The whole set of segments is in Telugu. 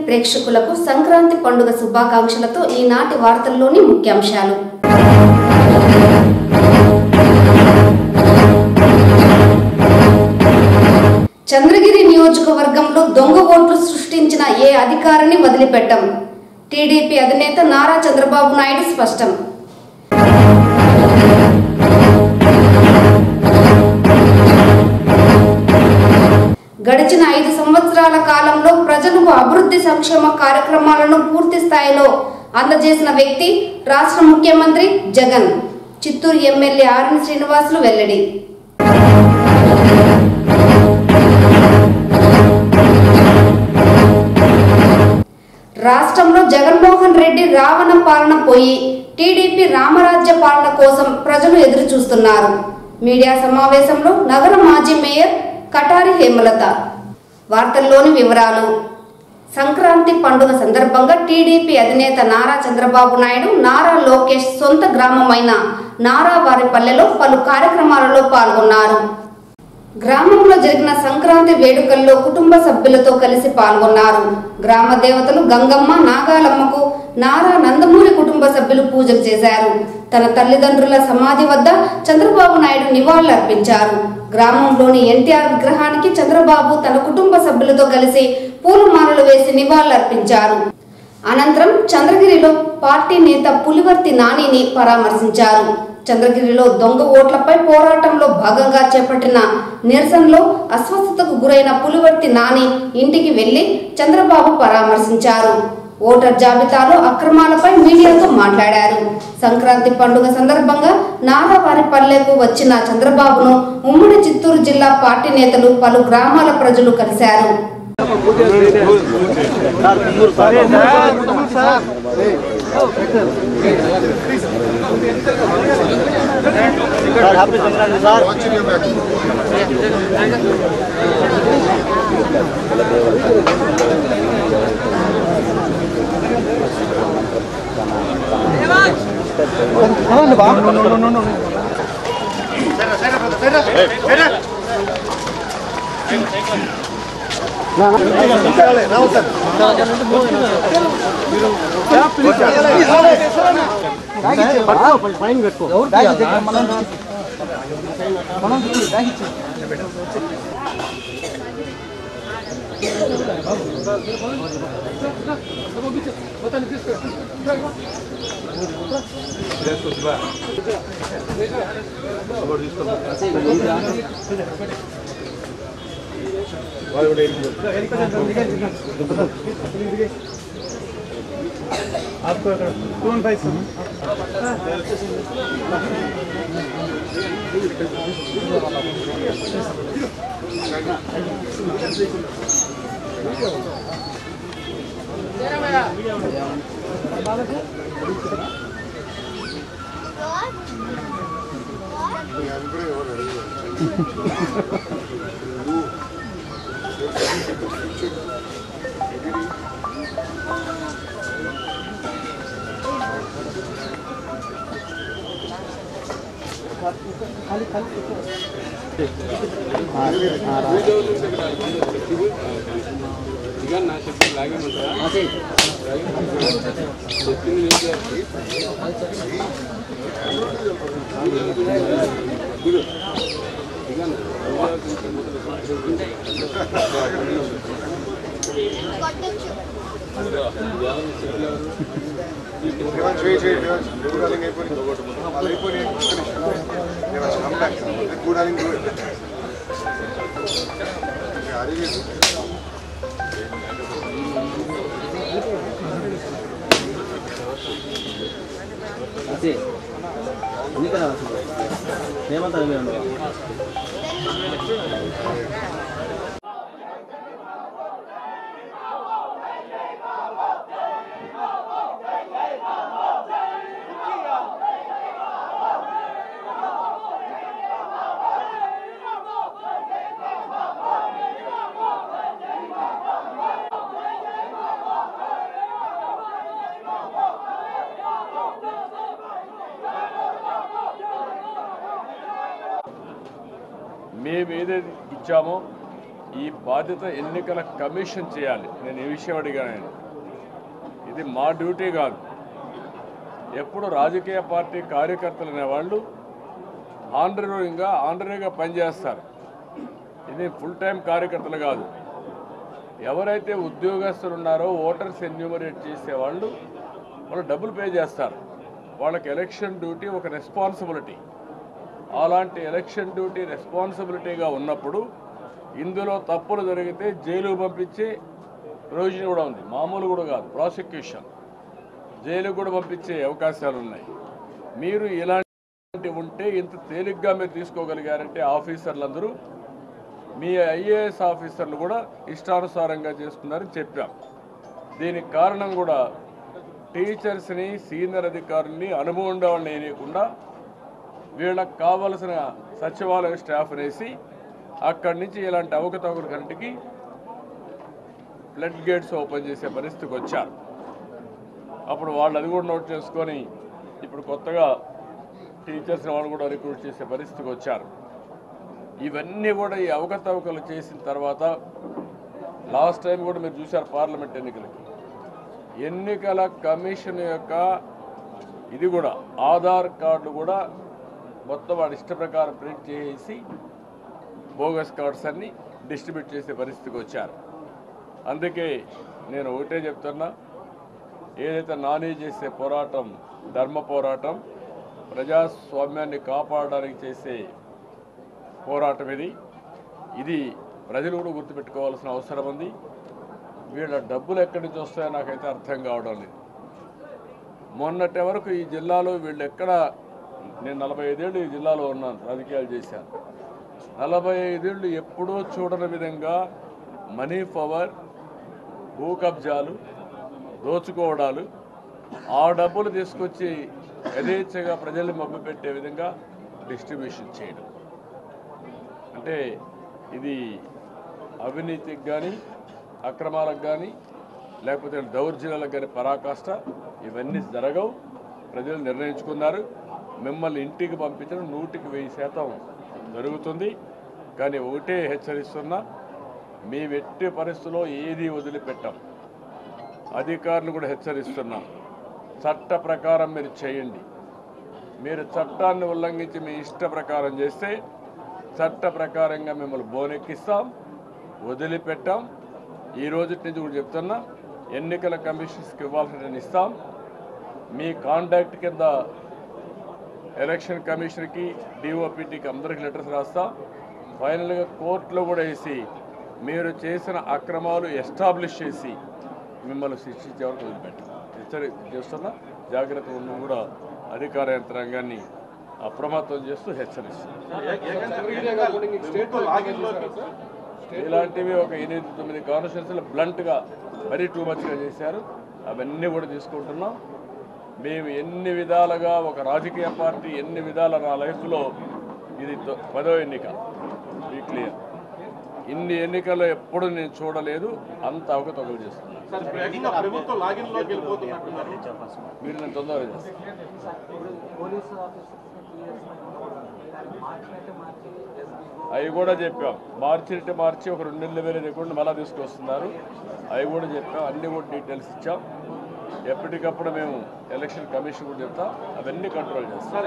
ప్రేక్షకులకు సంక్రాంతి పండుగ శుభాకాంక్షలతో ఈనాటి వార్తల్లోని ముఖ్యాంశాలు. చంద్రగిరి నియోజకవర్గంలో దొంగ ఓట్లు సృష్టించిన ఏ అధికారిని వదిలిపెట్టం. టీడీపీ అధినేత నారా చంద్రబాబు నాయుడు స్పష్టం. గడిచిన 5 సంవత్సరాల కాలంలో ప్రజలకు అభివృద్ధి సంక్షేమ కార్యక్రమాలను పూర్తి స్థాయిలో అందజేసిన వ్యక్తి రాష్ట్ర ముఖ్యమంత్రి జగన్. చిత్తూరు ఎమ్మెల్యే ఆర్ఎన్ శ్రీనివాసులు వెల్లడి. రాష్ట్రంలో జగన్మోహన్ రెడ్డి రావణ పాలన పోయి టీడీపీ రామరాజ్య పాలన కోసం ప్రజలు ఎదురు చూస్తున్నారు. మీడియా సమావేశంలో నగర మాజీ మేయర్ కటారి హేమలత. వార్తల్లోని వివరాలు. సంక్రాంతి పండుగ సందర్భంగా టీడీపీ అధినేత నారా చంద్రబాబు నాయుడు, నారా లోకేష్ సొంత గ్రామమైన నారావారిపల్లెలో పలు కార్యక్రమాలలో పాల్గొన్నారు. గ్రామంలో జరిగిన సంక్రాంతి వేడుకల్లో కుటుంబ సభ్యులతో కలిసి పాల్గొన్నారు. గ్రామ దేవతలు గంగమ్మ, నాగాలమ్మకు నారా నందమూరి కుటుంబ సభ్యులు పూజలు చేశారు. తన తల్లిదండ్రుల సమాధి వద్ద చంద్రబాబు నాయుడు నివాళులర్పించారు. గ్రామంలోని ఎన్టీఆర్ విగ్రహానికి చంద్రబాబు తన కుటుంబ సభ్యులతో కలిసి పూలమాలలు వేసి నివాళులర్పించారు. అనంతరం చంద్రగిరిలో పార్టీ నేత పులివర్తి నానిని పరామర్శించారు. చంద్రగిరిలో దొంగ ఓట్లపై పోరాటంలో భాగంగా చేపట్టిన నిరసనలో అస్వస్థతకు గురైన పులివర్తి నాని ఇంటికి వెళ్లి చంద్రబాబు పరామర్శించారు. ఓటర్ జాబితాలో అక్రమాలపై మీడియాతో మాట్లాడారు. సంక్రాంతి పండుగ సందర్భంగా నారావారిపల్లెకు వచ్చిన చంద్రబాబును ఉమ్మడి చిత్తూరు జిల్లా పార్టీ నేతలు, పలు గ్రామాల ప్రజలు కలిశారు. आपको कौन भाई सुन खाली మేము ఏదైతే ఇచ్చామో ఈ బాధ్యత ఎన్నికల కమిషన్ చేయాలి. నేను ఈ విషయం అడిగాను. ఇది మా డ్యూటీ కాదు. ఎప్పుడు రాజకీయ పార్టీ కార్యకర్తలు అనేవాళ్ళు ఆనరీగా పనిచేస్తారు. ఇది ఫుల్ టైం కార్యకర్తలు కాదు. ఎవరైతే ఉద్యోగస్తులు ఉన్నారో ఓటర్స్ ఎన్యూమరేట్ చేసేవాళ్ళు వాళ్ళు డబ్బులు పే చేస్తారు. వాళ్ళకి ఎలక్షన్ డ్యూటీ ఒక రెస్పాన్సిబిలిటీ. అలాంటి ఎలక్షన్ డ్యూటీ రెస్పాన్సిబిలిటీగా ఉన్నప్పుడు ఇందులో తప్పులు జరిగితే జైలుకు పంపించే ప్రొవిజన్ కూడా ఉంది. మామూలు కూడా కాదు, ప్రాసిక్యూషన్ జైలుకు కూడా పంపించే అవకాశాలు ఉన్నాయి. మీరు ఇలాంటి ఉంటే ఇంత తేలిగ్గా మీరు తీసుకోగలిగారంటే ఆఫీసర్లందరూ మీ ఐఏఎస్ ఆఫీసర్లు కూడా ఇష్టానుసారంగా చేస్తున్నారని చెప్పాం. దీనికి కారణం కూడా టీచర్స్ని, సీనియర్ అధికారుల్ని, అనుభవం ఉండేవాళ్ళని వేయకుండా వీళ్ళకి కావలసిన సచివాలయ స్టాఫ్ వేసి అక్కడి నుంచి ఇలాంటి అవకతవకల కంటికి ఫ్లడ్ గేట్స్ ఓపెన్ చేసే పరిస్థితికి వచ్చారు. అప్పుడు వాళ్ళు అది కూడా నోట్ చేసుకొని ఇప్పుడు కొత్తగా టీచర్స్ని వాళ్ళు కూడా రిక్రూట్ చేసే పరిస్థితికి వచ్చారు. ఇవన్నీ కూడా ఈ అవకతవకలు చేసిన తర్వాత లాస్ట్ టైం కూడా మీరు చూశారు పార్లమెంట్ ఎన్నికలకి. ఎన్నికల కమిషన్ యొక్క ఇది కూడా ఆధార్ కార్డు కూడా మొత్తం వాడి ఇష్ట ప్రకారం ప్రింట్ చేసి బోగస్ కార్డ్స్ అన్ని డిస్ట్రిబ్యూట్ చేసే పరిస్థితికి వచ్చారు. అందుకే నేను ఒకటే చెప్తున్నా, ఏదైతే నాని చేసే పోరాటం ధర్మ పోరాటం, ప్రజాస్వామ్యాన్ని కాపాడడానికి చేసే పోరాటం ఇది ప్రజలు కూడా గుర్తుపెట్టుకోవాల్సిన అవసరం ఉంది. వీళ్ళ డబ్బులు ఎక్కడి నుంచి వస్తాయో నాకైతే అర్థం కావడం లేదు. మొన్నటి వరకు ఈ జిల్లాలో వీళ్ళు ఎక్కడ, నేను 45 ఏళ్ళు ఈ జిల్లాలో ఉన్నాను, రాజకీయాలు చేశాను. 45 ఏళ్ళు ఎప్పుడూ చూడని విధంగా మనీ పవర్, భూ కబ్జాలు, దోచుకోవడాలు, ఆ డబ్బులు తీసుకొచ్చి యథేచ్ఛగా ప్రజల్ని మభ్యపెట్టే విధంగా డిస్ట్రిబ్యూషన్ చేయడం అంటే ఇది అవినీతికి కానీ, అక్రమాలకు కానీ, లేకపోతే దౌర్జన్యాలకు కానీ పరాకాష్ట ఇవన్నీ జరగవు. ప్రజలు నిర్ణయించుకున్నారు. మిమ్మల్ని ఇంటికి పంపించడం 100% జరుగుతుంది. కానీ ఒకటే హెచ్చరిస్తున్నా, మీ ఎట్టి పరిస్థితుల్లో ఏది వదిలిపెట్టాం. అధికారులు కూడా హెచ్చరిస్తున్నాం, చట్ట ప్రకారం మీరు చేయండి. మీరు చట్టాన్ని ఉల్లంఘించి మీ ఇష్ట ప్రకారం చేస్తే చట్ట ప్రకారంగా మిమ్మల్ని బోనెక్కిస్తాం, వదిలిపెట్టాం. ఈ రోజు నుంచి కూడా చెప్తున్నా, ఎన్నికల కమిషన్స్కి ఇవ్వాల్సిన ఇస్తాం. మీ కాంటాక్ట్ కింద ఎలక్షన్ కమిషన్కి, డిఓపిటీకి అందరికి లెటర్స్ రాస్తాం. ఫైనల్గా కోర్టులో కూడా వేసి మీరు చేసిన అక్రమాలు ఎస్టాబ్లిష్ చేసి మిమ్మల్ని శిక్షించే వరకు వదిలిపెట్టాం. చేస్తున్నా, జాగ్రత్త ఉన్న కూడా అధికార యంత్రాంగాన్ని అప్రమత్తం చేస్తూ హెచ్చరిస్తుంది. ఇలాంటివి ఒక 8-9 కాన్స్టిట్యూన్సీలు బ్లంట్గా మరీ టూ మచ్గా చేశారు. అవన్నీ కూడా తీసుకుంటున్నాం. మేము ఎన్ని విధాలుగా ఒక రాజకీయ పార్టీ ఎన్ని విధాల నా లైఫ్లో ఇది 10వ ఎన్నిక, బీ క్లియర్. ఇన్ని ఎన్నికల్లో ఎప్పుడు నేను చూడలేదు అంత అవకతవకలు చేస్తున్నాను. మీరు నేను తొందరగా చేస్తాను. అవి కూడా చెప్పాం. మార్చి ఒక 2 నెలల వేరే రికార్డు మళ్ళీ తీసుకొస్తున్నారు. అవి కూడా చెప్పాం. అన్నీ కూడా డీటెయిల్స్ ఇచ్చాం. ఎప్పటికప్పుడు మేము ఎలక్షన్ కమిషన్ కూడా చెప్తాం. అవన్నీ కంట్రోల్ చేస్తాం.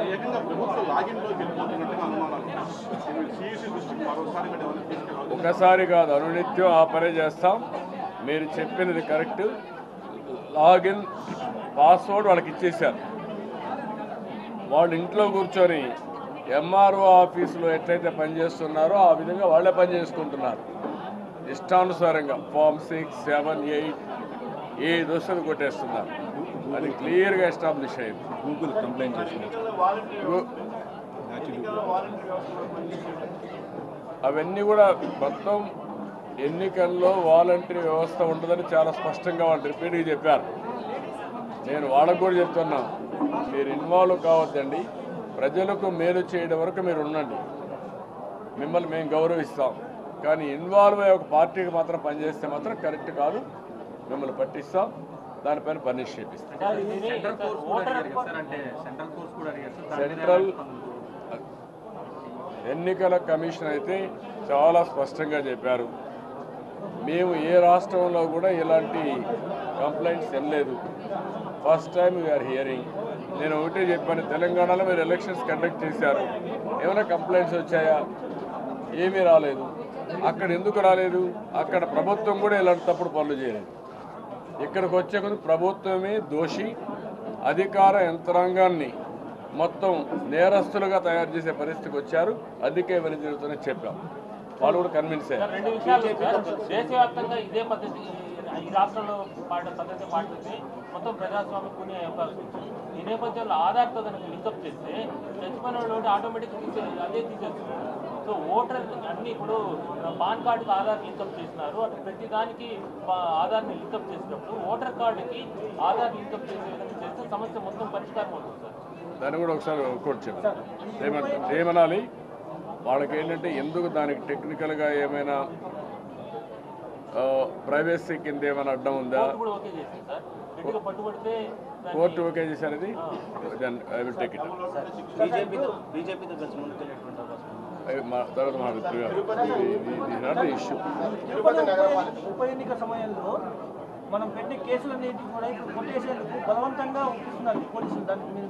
ఒకసారి కాదు, అనునిత్యం ఆ పనే చేస్తాం. మీరు చెప్పినది కరెక్ట్. లాగిన్ పాస్వర్డ్ వాళ్ళకి ఇచ్చేశారు. వాళ్ళు ఇంట్లో కూర్చొని ఎంఆర్ఓ ఆఫీసులో ఎట్లయితే పనిచేస్తున్నారో ఆ విధంగా వాళ్ళే పని చేసుకుంటున్నారు. ఇష్టానుసారంగా ఫామ్ 6, 7, 8 ఏ దోషలు కొట్టేస్తున్నారు. అది క్లియర్గా ఎస్టాబ్లిష్ అయింది. గూగుల్ కంప్లైంట్ చేసింది. అవన్నీ కూడా మొత్తం ఎన్నికల్లో వాలంటరీ వ్యవస్థ ఉంటుందని చాలా స్పష్టంగా వాళ్ళు రిపీట్గా చెప్పారు. నేను వాళ్ళకు కూడా చెప్తున్నా, మీరు ఇన్వాల్వ్ కావద్దండి. ప్రజలకు మేలు చేయడం వరకు మీరు ఉండండి. మిమ్మల్ని మేము గౌరవిస్తాం. కానీ ఇన్వాల్వ్ అయ్యే ఒక పార్టీకి మాత్రం పనిచేస్తే మాత్రం కరెక్ట్ కాదు. మిమ్మల్ని పట్టిస్తాం, దానిపైన పనిష్ చేపిస్తాం. సెంట్రల్ ఎన్నికల కమిషన్ అయితే చాలా స్పష్టంగా చెప్పారు. మేము ఏ రాష్ట్రంలో కూడా ఇలాంటి కంప్లైంట్స్ వెళ్ళలేదు. First time we are hearing. నేను ఒకటే చెప్పాను, తెలంగాణలో మీరు ఎలక్షన్స్ కండక్ట్ చేశారు, ఏమైనా కంప్లైంట్స్ వచ్చాయా? ఏమీ రాలేదు. అక్కడ ఎందుకు రాలేదు? అక్కడ ప్రభుత్వం కూడా ఇలాంటి తప్పుడు పనులు చేయలేదు. ఇక్కడికి వచ్చే కొద్ది ప్రభుత్వమే దోషి, అధికార యంత్రాంగాన్ని మొత్తం నేరస్తులుగా తయారు చేసే పరిస్థితికి వచ్చారు. అందుకే ఇవన్నీ జరుగుతుందని చెప్పాం. వాళ్ళు కూడా కన్విన్స్ అయ్యారు. రెండు విషయాలు దేశవ్యాప్తంగా ఇదే పద్ధతి ఈ రాష్ట్రంలో పద్ధతి పాటిస్తే మొత్తం ప్రజాస్వామ్యం కొనే అవకాశం ఉంది. ఈ నేపథ్యంలో ఆధార్తో కనుక లింకప్ చేస్తే చచ్చిపోయిన వాళ్ళు ఆటోమేటిక్గా అదే తీసేస్తున్నారు. సో ఓటర్ అన్ని ఇప్పుడు పాన్ కార్డుకి ఆధార్ లింకప్ చేసినారు. అటు ప్రతి దానికి ఆధార్ని లింకప్ చేసినప్పుడు ఓటర్ కార్డుకి ఆధార్ లింకప్ చేసే విధంగా చేస్తే సమస్య మొత్తం పరిష్కారం అవుతుంది సార్. దాన్ని కూడా ఒకసారి కోట్ చెప్పారు. ఏమనాలి వాళ్ళకి ఏంటంటే, ఎందుకు దానికి టెక్నికల్గా ఏమైనా ప్రైవసీ కింద ఏమైనా అడ్డం ఉందా? కోర్టు ఓకే చేశారు. ఇది ఐ విల్ టేక్ ఇట్. తర్వాత మాట్లాడుతున్నారు ఇష్యూ. ఉప ఎన్నిక సమయంలో మనం పెట్టే కేసులన్నిటి కూడా ఇప్పుడు కొట్టేసేందుకు బలవంతంగా ఒప్పిస్తున్నారు పోలీసులు.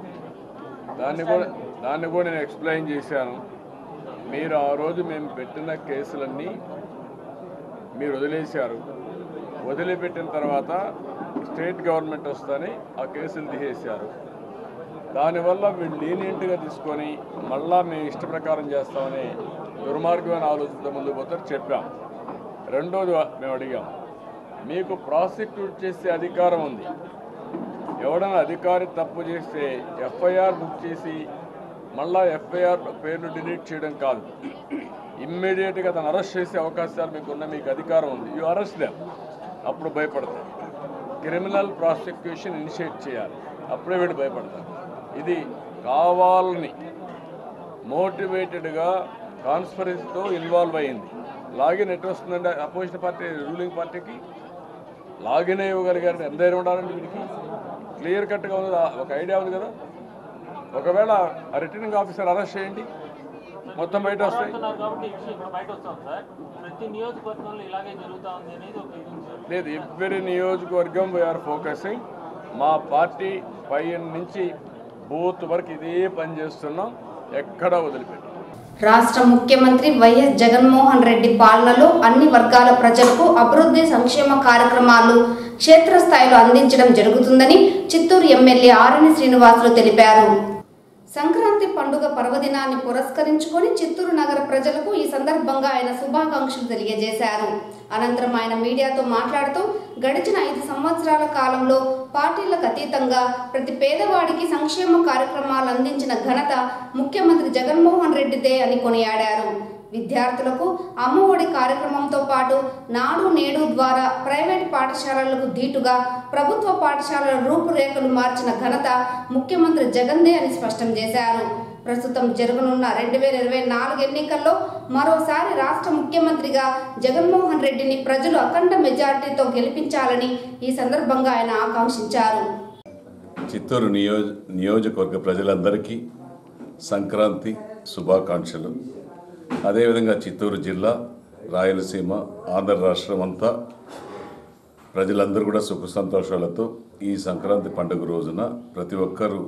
దాన్ని కూడా నేను ఎక్స్ప్లెయిన్ చేశాను. మీరు ఆ రోజు మేము పెట్టిన కేసులన్నీ మీరు వదిలేశారు. వదిలిపెట్టిన తర్వాత స్టేట్ గవర్నమెంట్ వస్తేనే ఆ కేసులు తీసేశారు. దానివల్ల వీళ్ళు లీనియంట్గా తీసుకొని మళ్ళా మేము ఇష్ట ప్రకారం చేస్తామని దుర్మార్గమైన ఆలోచనతో ముందుకు పోతారు చెప్పాం. రెండోది మేము అడిగాం, మీకు ప్రాసిక్యూట్ చేసే అధికారం ఉంది. ఎవడైనా అధికారి తప్పు చేస్తే ఎఫ్ఐఆర్ బుక్ చేసి మళ్ళా ఎఫ్ఐఆర్ పేర్లు డిలీట్ చేయడం కాదు, ఇమ్మీడియట్గా అతను అరెస్ట్ చేసే అవకాశాలు మీకున్న, మీకు అధికారం ఉంది. You arrest them. అప్పుడు భయపడతారు. క్రిమినల్ ప్రాసిక్యూషన్ ఇనిషియేట్ చేయాలి, అప్పుడే వీళ్ళు భయపడతారు. ఇది కావాలని మోటివేటెడ్గా కాన్స్పరెన్సీతో ఇన్వాల్వ్ అయ్యింది. లాగిన్ ఎట్లా వస్తుందంటే అపోజిషన్ పార్టీ రూలింగ్ పార్టీకి లాగిన్ ఇవ్వగలిగారు. ఎంత ధైర్యం ఉండాలండి వీడికి? క్లియర్ కట్గా ఉంది, ఒక ఐడియా ఉంది కదా. ఒకవేళ రిటర్నింగ్ ఆఫీసర్ అరెస్ట్ చేయండి, మొత్తం బయట వస్తాయి. లేదు, ఎవ్రీ నియోజకవర్గం వీఆర్ ఫోకసింగ్. మా పార్టీ పై నుంచి బూత్ వరకు ఇదే పని చేస్తున్నాం, ఎక్కడా వదిలిపెట్టాం. రాష్ట్ర ముఖ్యమంత్రి వైఎస్ జగన్మోహన్ రెడ్డి పాలనలో అన్ని వర్గాల ప్రజలకు అభివృద్ధి సంక్షేమ కార్యక్రమాలు క్షేత్రస్థాయిలో అందించడం జరుగుతుందని చిత్తూరు ఎమ్మెల్యే ఆరణి శ్రీనివాసులు తెలిపారు. సంక్రాంతి పండుగ పర్వదినాన్ని పురస్కరించుకొని చిత్తూరు నగర ప్రజలకు ఈ సందర్భంగా ఆయన శుభాకాంక్షలు తెలియజేశారు. అనంతరం ఆయన మీడియాతో మాట్లాడుతూ గడిచిన 5 సంవత్సరాల కాలంలో పార్టీలకు అతీతంగా ప్రతి పేదవాడికి సంక్షేమ కార్యక్రమాలు అందించిన ఘనత ముఖ్యమంత్రి జగన్మోహన్ రెడ్డిదే అని కొనియాడారు. విద్యార్థులకు అమ్మఒడి కార్యక్రమంతో పాటు నాడు నేడు ద్వారా ప్రైవేట్ పాఠశాలలకు ధీటుగా ప్రభుత్వ పాఠశాలల రూపురేఖలు మార్చిన ఘనత ముఖ్యమంత్రి జగన్దే అని స్పష్టం చేశారు. ప్రస్తుతం జరగనున్న 2024 ఎన్నికల్లో మరోసారి రాష్ట్ర ముఖ్యమంత్రిగా జగన్మోహన్ రెడ్డిని ప్రజలు అఖండ మెజార్టీతో గెలిపించాలని ఈ సందర్భంగా ఆయన ఆకాంక్షించారు. చిత్తూరు నియోజకవర్గ ప్రజలందరికీ సంక్రాంతి శుభాకాంక్షలు. అదేవిధంగా చిత్తూరు జిల్లా, రాయలసీమ, ఆంధ్ర రాష్ట్రం అంతా ప్రజలందరూ కూడా సుఖ సంతోషాలతో ఈ సంక్రాంతి పండుగ రోజున ప్రతి ఒక్కరూ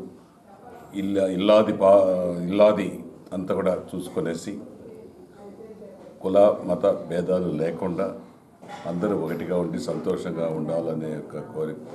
ఇల్లాది అంతా కూడా చూసుకొనేసి కుల మత భేదాలు లేకుండా అందరూ ఒకటిగా ఉండి సంతోషంగా ఉండాలనే యొక్క కోరికతో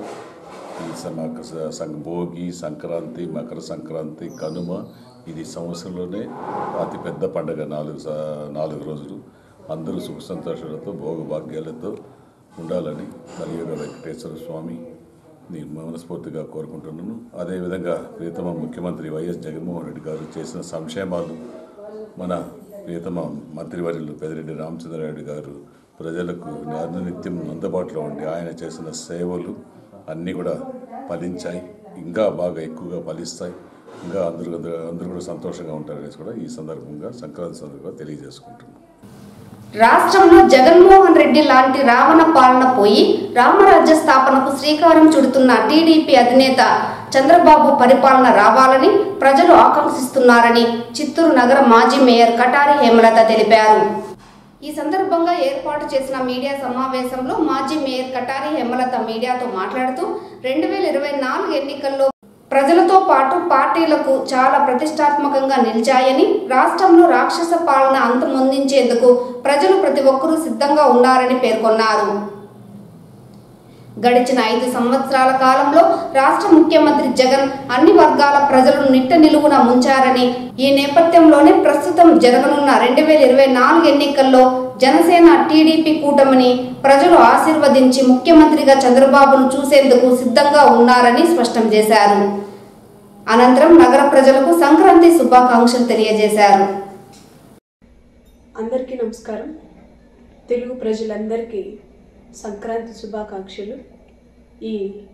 ఈ భోగి, సంక్రాంతి, మకర సంక్రాంతి, కనుమ ఇది సంవత్సరంలోనే అతిపెద్ద పండుగ. 4 రోజులు అందరూ సుఖ సంతోషాలతో భోగభాగ్యాలతో ఉండాలని కలియుగ వెంకటేశ్వర స్వామి మనస్ఫూర్తిగా కోరుకుంటున్నాను. అదేవిధంగా ప్రియతమ ముఖ్యమంత్రి వైఎస్ జగన్మోహన్ రెడ్డి గారు చేసిన సంక్షేమాలు, మన ప్రియతమ మంత్రివర్యులు పెద్దిరెడ్డి రామచంద్రారెడ్డి గారు ప్రజలకు నిత్యం అందుబాటులో ఉండి ఆయన చేసిన సేవలు అన్నీ కూడా ఫలించాయి, ఇంకా బాగా ఎక్కువగా ఫలిస్తాయి, ఇంకా అందరూ కూడా సంతోషంగా ఉంటారనేసి కూడా ఈ సందర్భంగా సంక్రాంతి సందర్భంగా తెలియజేసుకుంటున్నాం. రాష్ట్రంలో జగన్మోహన్ రెడ్డి లాంటి రావణ పాలన పోయి రామరాజ్య స్థాపనకు శ్రీకారం చుడుతున్న టీడీపీ అధినేత చంద్రబాబు పరిపాలన రావాలని ప్రజలు ఆకాంక్షిస్తున్నారని చిత్తూరు నగర మాజీ మేయర్ కటారి హేమలత తెలిపారు. ఈ సందర్భంగా ఏర్పాటు చేసిన మీడియా సమావేశంలో మాజీ మేయర్ కటారి హేమలత మీడియాతో మాట్లాడుతూ 2024 ఎన్నికల్లో ప్రజలతో పాటు పార్టీలకు చాలా ప్రతిష్టాత్మకంగా నిలిచాయని, రాష్ట్రంలో రాక్షస పాలన అంతమొందించేందుకు ప్రజలు ప్రతి ఒక్కరూ సిద్ధంగా ఉన్నారని పేర్కొన్నారు. గడిచిన 5 సంవత్సరాల కాలంలో రాష్ట్ర ముఖ్యమంత్రి జగన్ అన్ని వర్గాల ప్రజలను నిట్ట నిలువున ముంచారని, ఈ నేపథ్యంలోనే ప్రస్తుతం జరగనున్న 2024 ఎన్నికల్లో జనసేన టీడీపీ కూటమిని ప్రజలు ఆశీర్వదించి ముఖ్యమంత్రిగా చంద్రబాబును చూసేందుకు సిద్ధంగా ఉన్నారని స్పష్టం చేశారు. అనంతరం నగర ప్రజలకు సంక్రాంతి శుభాకాంక్షలు తెలియజేశారు. అందరికీ నమస్కారం. తెలుగు ప్రజలందరికీ సంక్రాంతి శుభాకాంక్షలు. ఈ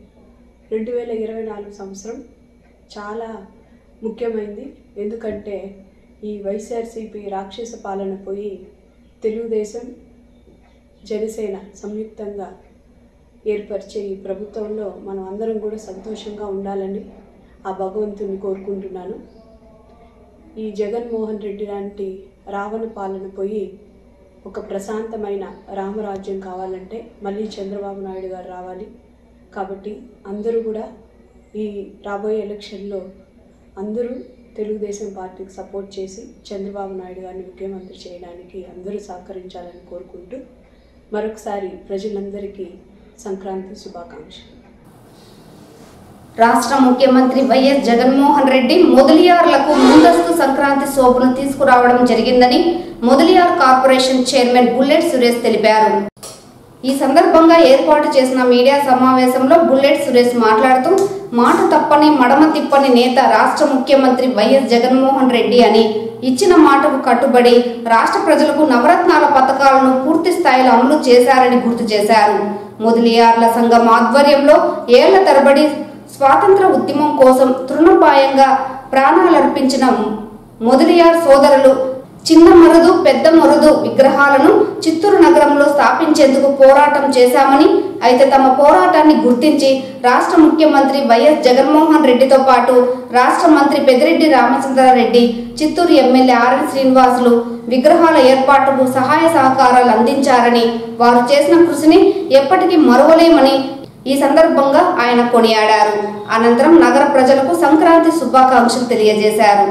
2024 సంవత్సరం చాలా ముఖ్యమైనది. ఎందుకంటే ఈ వైఎస్ఆర్సీపీ రాక్షస పాలన పోయి తెలుగుదేశం జనసేన సంయుక్తంగా ఏర్పరిచే ఈ ప్రభుత్వంలో మనం అందరం కూడా సంతోషంగా ఉండాలని ఆ భగవంతుని కోరుకుంటున్నాను. ఈ జగన్మోహన్ రెడ్డి లాంటి రావణ పాలన పోయి ఒక ప్రశాంతమైన రామరాజ్యం కావాలంటే మళ్ళీ చంద్రబాబు నాయుడు గారు రావాలి. కాబట్టి అందరూ కూడా ఈ రాబోయే ఎలక్షన్లో అందరూ తెలుగుదేశం పార్టీకి సపోర్ట్ చేసి చంద్రబాబు నాయుడు గారిని ముఖ్యమంత్రి చేయడానికి అందరూ సహకరించాలని కోరుకుంటూ మరొకసారి ప్రజలందరికీ సంక్రాంతి శుభాకాంక్షలు. రాష్ట్ర ముఖ్యమంత్రి వైఎస్ జగన్మోహన్ రెడ్డి మొదలియార్లకు ముందస్తు సంక్రాంతి శోభను తీసుకురావడం జరిగిందని Mudaliar corporation chairman bullet Suresh తెలిపారు. ఈ సందర్భంగా ఏర్పాటు చేసిన మీడియా సమావేశంలో బుల్లెట్ సురేష్ మాట్లాడుతూ, మాట తప్పని మడమ తిప్పని నేత రాష్ట్ర ముఖ్యమంత్రి వైఎస్ జగన్మోహన్ రెడ్డి అని, ఇచ్చిన మాటకు కట్టుబడి రాష్ట్ర ప్రజలకు నవరత్నాల పథకాలను పూర్తి స్థాయిలో అమలు చేశారని గుర్తు చేశారు. మొదలియార్ల సంఘం ఆధ్వర్యంలో ఏళ్ల తరబడి స్వాతంత్ర ఉద్యమం కోసం తృణప్రాయంగా ప్రాణాలర్పించిన మొదలియార్ సోదరులు చిన్న మరుదు పెద్ద మరుదు విగ్రహాలను చిత్తూరు నగరంలో స్థాపించేందుకు పోరాటం చేశామని, అయితే తమ పోరాటాన్ని గుర్తించి రాష్ట్ర ముఖ్యమంత్రి వైఎస్ జగన్మోహన్ రెడ్డితో పాటు రాష్ట్ర మంత్రి పెద్దిరెడ్డి రామచంద్రారెడ్డి, చిత్తూరు ఎమ్మెల్యే ఆర్ఎన్ శ్రీనివాసులు విగ్రహాల ఏర్పాటుకు సహాయ సహకారాలు అందించారని, వారు చేసిన కృషిని ఎప్పటికీ మరువలేమని ఈ సందర్భంగా ఆయన కొనియాడారు. అనంతరం నగర ప్రజలకు సంక్రాంతి శుభాకాంక్షలు తెలియజేశారు.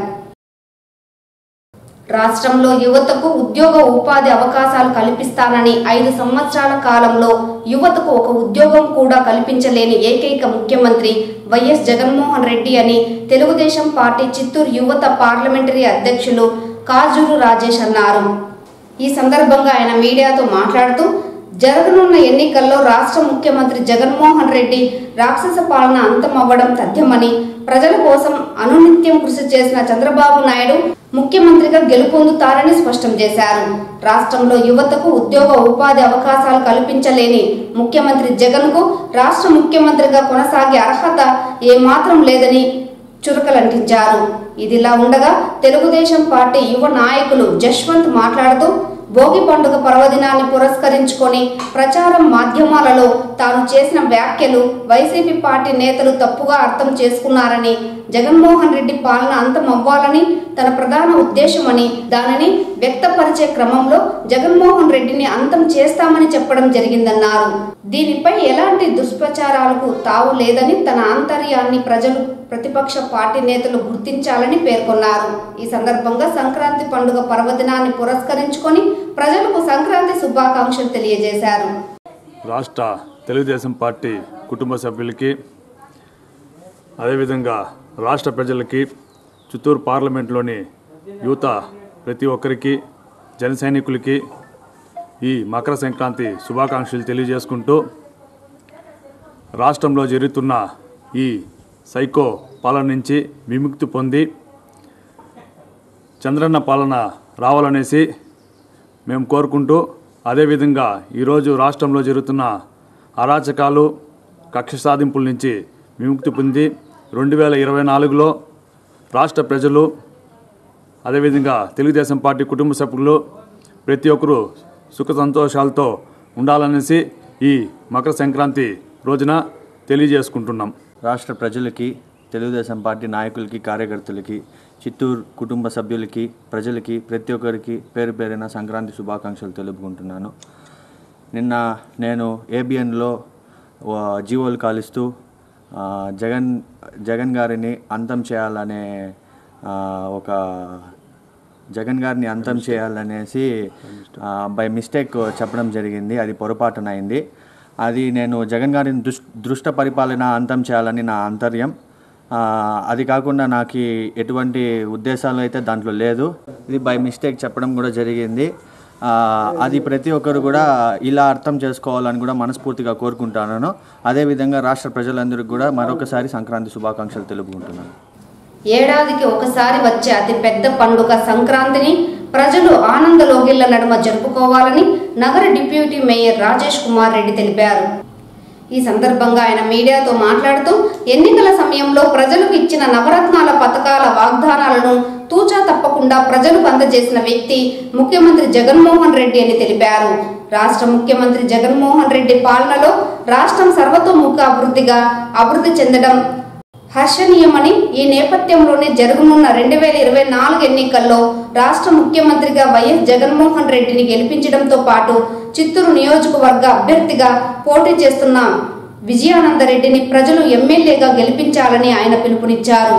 రాష్ట్రంలో యువతకు ఉద్యోగ ఉపాధి అవకాశాలు కల్పిస్తానని 5 సంవత్సరాల కాలంలో యువతకు ఒక ఉద్యోగం కూడా కల్పించలేని ఏకైక ముఖ్యమంత్రి వైఎస్ జగన్మోహన్ రెడ్డి అని తెలుగుదేశం పార్టీ చిత్తూరు యువత పార్లమెంటరీ అధ్యక్షులు కాజూరు రాజేష్ అన్నారు. ఈ సందర్భంగా ఆయన మీడియాతో మాట్లాడుతూ, జరగనున్న ఎన్నికల్లో రాష్ట్ర ముఖ్యమంత్రి జగన్మోహన్ రెడ్డి రాక్షస పాలన అంతమవ్వడం తథ్యమని, ప్రజల కోసం అనునిత్యం కృషి చేసిన చంద్రబాబు నాయుడు ముఖ్యమంత్రిగా గెలుపొందుతారని స్పష్టం చేశారు. రాష్ట్రంలో యువతకు ఉద్యోగ ఉపాధి అవకాశాలు కల్పించలేని ముఖ్యమంత్రి జగన్కు రాష్ట్ర ముఖ్యమంత్రిగా కొనసాగే అర్హత ఏమాత్రం లేదని చురకలంటించారు. ఇదిలా ఉండగా తెలుగుదేశం పార్టీ యువ నాయకులు జశ్వంత్ మాట్లాడుతూ, భోగి పండుగ పర్వదినాన్ని పురస్కరించుకొని ప్రచారం మాధ్యమాలలో తాను చేసిన వ్యాఖ్యలు వైసీపీ పార్టీ నేతలు తప్పుగా అర్థం చేసుకున్నారని, జగన్మోహన్ రెడ్డి పాలన అంతమవ్వాలని తన ప్రధాన ఉద్దేశమని, దానిని వ్యక్తపరిచే క్రమంలో జగన్మోహన్ రెడ్డిని అంతం చేస్తామని చెప్పడం జరిగిందన్నారు. దీనిపై ఎలాంటి దుష్ప్రచారాలకు తావు లేదని, తన ఆంతర్యాన్ని ప్రజలు ప్రతిపక్ష పార్టీ నేతలు గుర్తించాలని పేర్కొన్నారు. ఈ సందర్భంగా సంక్రాంతి పండుగ పర్వదినాన్ని పురస్కరించుకొని ప్రజలకు సంక్రాంతి శుభాకాంక్షలు తెలియజేశారు. రాష్ట్ర తెలుగుదేశం పార్టీ కుటుంబ సభ్యులకి, అదేవిధంగా రాష్ట్ర ప్రజలకి, చిత్తూరు పార్లమెంట్లోని యువత ప్రతి ఒక్కరికి, జన సైనికులకి ఈ మకర సంక్రాంతి శుభాకాంక్షలు తెలియజేసుకుంటూ, రాష్ట్రంలో జరుగుతున్న ఈ సైకో పాలన నుంచి విముక్తి పొంది చంద్రన్న పాలన రావాలనేసి మేము కోరుకుంటూ, అదేవిధంగా ఈరోజు రాష్ట్రంలో జరుగుతున్న అరాచకాలు, కక్ష సాధింపుల నుంచి విముక్తి పొంది 2024లో రాష్ట్ర ప్రజలు, అదేవిధంగా తెలుగుదేశం పార్టీ కుటుంబ సభ్యులు ప్రతి ఒక్కరూ సుఖ సంతోషాలతో ఉండాలనేసి ఈ మకర సంక్రాంతి రోజున తెలియజేసుకుంటున్నాం. రాష్ట్ర ప్రజలకి, తెలుగుదేశం పార్టీ నాయకులకి, కార్యకర్తలకి, చిత్తూరు కుటుంబ సభ్యులకి, ప్రజలకి, ప్రతి ఒక్కరికి పేరు పేరున సంక్రాంతి శుభాకాంక్షలు తెలుపుకుంటున్నాను. నిన్న నేను ఏబిఎన్లో జీవోలు కాలుస్తూ జగన్ గారిని అంతం చేయాలనే జగన్ గారిని అంతం చేయాలనేసి బై మిస్టేక్ చెప్పడం జరిగింది. అది పొరపాటునైంది. అది నేను జగన్ గారిని దృష్ట పరిపాలన అంతం చేయాలని నా అంతర్యం. అది కాకుండా నాకు ఎటువంటి ఉద్దేశాలు అయితే దాంట్లో లేదు. ఇది బై మిస్టేక్ చెప్పడం కూడా జరిగింది. అది ప్రతి ఒక్కరు కూడా ఇలా అర్థం చేసుకోవాలని కూడా మనస్ఫూర్తిగా కోరుకుంటున్నాను. అదేవిధంగా రాష్ట్ర ప్రజలందరికీ కూడా మరొకసారి సంక్రాంతి శుభాకాంక్షలు తెలుపుకుంటున్నాను. ఏడాదికి ఒకసారి వచ్చే అతి పెద్ద పండుగ సంక్రాంతిని ప్రజలు ఆనందలోగిళ్ల నడుమ జరుపుకోవాలని నగర డిప్యూటీ మేయర్ రాజేష్ కుమార్ రెడ్డి తెలిపారు. ఈ సందర్భంగా ఆయన మీడియాతో మాట్లాడుతూ ఎన్నికల సమయంలో ప్రజలకు ఇచ్చిన నవరత్నాల పథకాల వాగ్దానాలను తూచా తప్పకుండా ప్రజలకు అందజేసిన వ్యక్తి ముఖ్యమంత్రి జగన్మోహన్ రెడ్డి అని తెలిపారు. రాష్ట్ర ముఖ్యమంత్రి జగన్మోహన్ రెడ్డి పాలనలో రాష్ట్రం సర్వతోముఖ అభివృద్ధి చెందడం హర్షణీయమని, ఈ నేపథ్యంలోనే జరగనున్న 2024 ఎన్నికల్లో రాష్ట్ర ముఖ్యమంత్రిగా వైఎస్ జగన్మోహన్ రెడ్డిని గెలిపించడంతో పాటు చిత్తూరు నియోజకవర్గ అభ్యర్థిగా పోటీ చేస్తున్న విజయానందరెడ్డిని ప్రజలు ఎమ్మెల్యేగా గెలిపించాలని ఆయన పిలుపునిచ్చారు.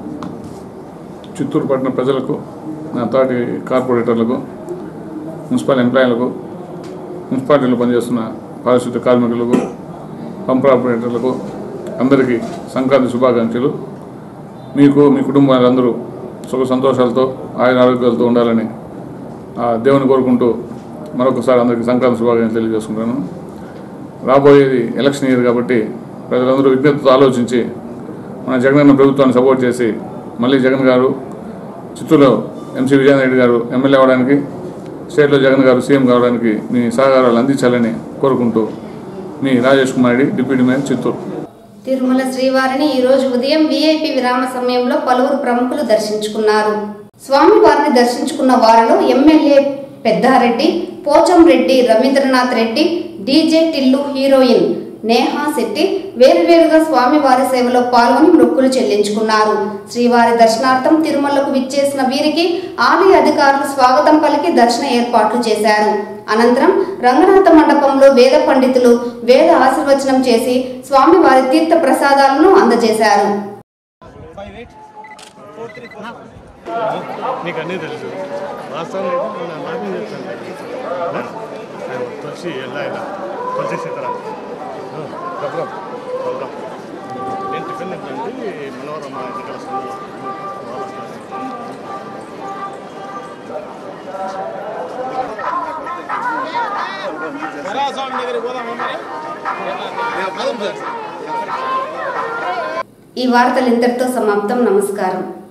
చిత్తూరు పట్టణ ప్రజలకు, నా తోటి కార్పొరేటర్లకు, మున్సిపల్ ఎంప్లాయీలకు, మున్సిపాలిటీలో పనిచేస్తున్న పారిశుద్ధ్య కార్మికులకు, పంప్ ఆపరేటర్లకు అందరికీ సంక్రాంతి శుభాకాంక్షలు. మీకు, మీ కుటుంబాలందరూ సుఖ సంతోషాలతో, ఆయుర ఆరోగ్యాలతో ఉండాలని దేవుని కోరుకుంటూ మరొకసారి అందరికీ సంక్రాంతి శుభాకాంక్షలు తెలియజేసుకుంటాను. రాబోయేది ఎలక్షన్ ఇయర్ కాబట్టి ప్రజలందరూ విజ్ఞతతో ఆలోచించి మన జగనన్న ప్రభుత్వాన్ని సపోర్ట్ చేసి మళ్ళీ జగన్ గారు చిత్తూరులో ఎంసీ విజయానందరెడ్డి గారు ఎమ్మెల్యే అవ్వడానికి, స్టేట్లో జగన్ గారు సీఎం కావడానికి మీ సహకారాలు అందించాలని కోరుకుంటూ మీ రాజేష్ కుమార్ రెడ్డి, డిప్యూటీ మేయర్, చిత్తూరు. తిరుమల శ్రీవారిని ఈ రోజు ఉదయం వీఐపీ విరామ సమయంలో పలువురు ప్రముఖులు దర్శించుకున్నారు. స్వామివారిని దర్శించుకున్న వారిలో MLA Peddareddy, Pochamreddy Ravindranath Reddy, DJ Tillu, heroine Neha Shetty వేరువేరుగా స్వామివారి సేవలో పాల్గొని మొక్కులు చెల్లించుకున్నారు. శ్రీవారి దర్శనార్థం తిరుమలకు విచ్చేసిన వీరికి ఆలయ అధికారులు స్వాగతం పలికి దర్శన ఏర్పాట్లు చేశారు. అనంతరం రంగనాథ మండపంలో వేద పండితులు వేద ఆశీర్వచనం చేసి స్వామివారి తీర్థ ప్రసాదాలను అందజేశారు. ఈ వార్తలు ఇంతటితో సమాప్తం. నమస్కారం.